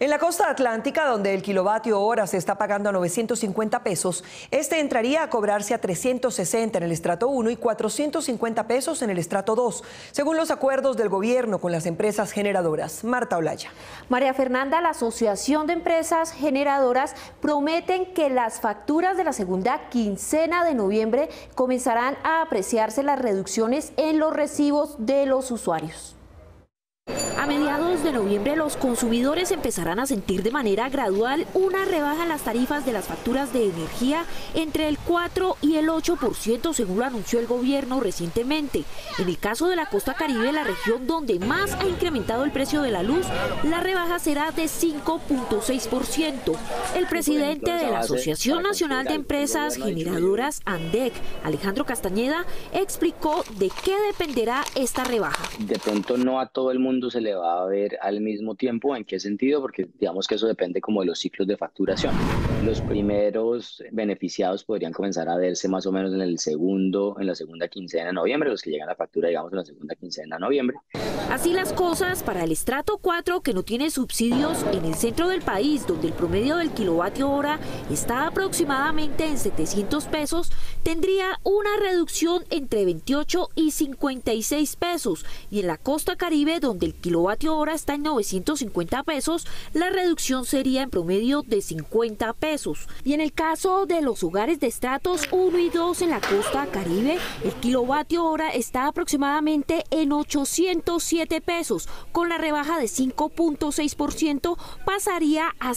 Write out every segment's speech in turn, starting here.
En la costa atlántica, donde el kilovatio hora se está pagando a 950 pesos, este entraría a cobrarse a 360 en el estrato 1 y 450 pesos en el estrato 2, según los acuerdos del gobierno con las empresas generadoras. Marta Olaya. María Fernanda, la Asociación de Empresas Generadoras prometen que las facturas de la segunda quincena de noviembre comenzarán a apreciarse las reducciones en los recibos de los usuarios. A mediados de noviembre los consumidores empezarán a sentir de manera gradual una rebaja en las tarifas de las facturas de energía entre el 4 y el 8%, según lo anunció el gobierno recientemente. En el caso de la costa caribe, la región donde más ha incrementado el precio de la luz, la rebaja será de 5.6%. El presidente de la Asociación Nacional de Empresas Generadoras, ANDEC, Alejandro Castañeda, explicó de qué dependerá esta rebaja. De pronto no a todo el mundo se le va a ver al mismo tiempo. ¿En qué sentido? Porque digamos que eso depende como de los ciclos de facturación. Los primeros beneficiados podrían comenzar a verse más o menos en la segunda quincena de noviembre, los que llegan a la factura digamos en la segunda quincena de noviembre. Así las cosas, para el estrato 4, que no tiene subsidios, en el centro del país, donde el promedio del kilovatio hora está aproximadamente en 700 pesos, tendría una reducción entre 28 y 56 pesos. Y en la costa caribe, donde el kilovatio hora está en 950 pesos, la reducción sería en promedio de 50 pesos. Y en el caso de los hogares de estratos 1 y 2 en la costa caribe, el kilovatio hora está aproximadamente en 807 pesos. Con la rebaja de 5.6% pasaría a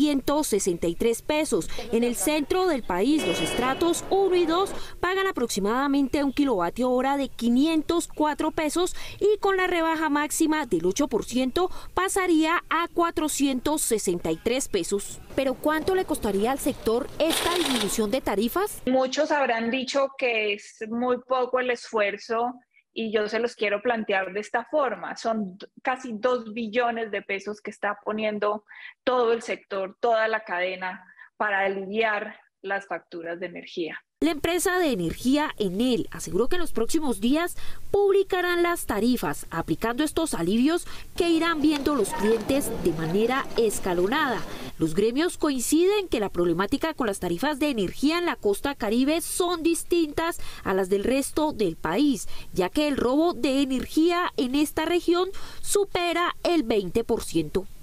763 pesos. En el centro del país, los estratos 1 y 2 pagan aproximadamente un kilovatio hora de 504 pesos y con la rebaja máxima del 8% pasaría a 463 pesos. ¿Pero cuánto le costaría al sector esta disminución de tarifas? Muchos habrán dicho que es muy poco el esfuerzo y yo se los quiero plantear de esta forma. Son casi 2 billones de pesos que está poniendo todo el sector, toda la cadena para aliviar las facturas de energía. La empresa de energía Enel aseguró que en los próximos días publicarán las tarifas, aplicando estos alivios que irán viendo los clientes de manera escalonada. Los gremios coinciden que la problemática con las tarifas de energía en la costa caribe son distintas a las del resto del país, ya que el robo de energía en esta región supera el 20%.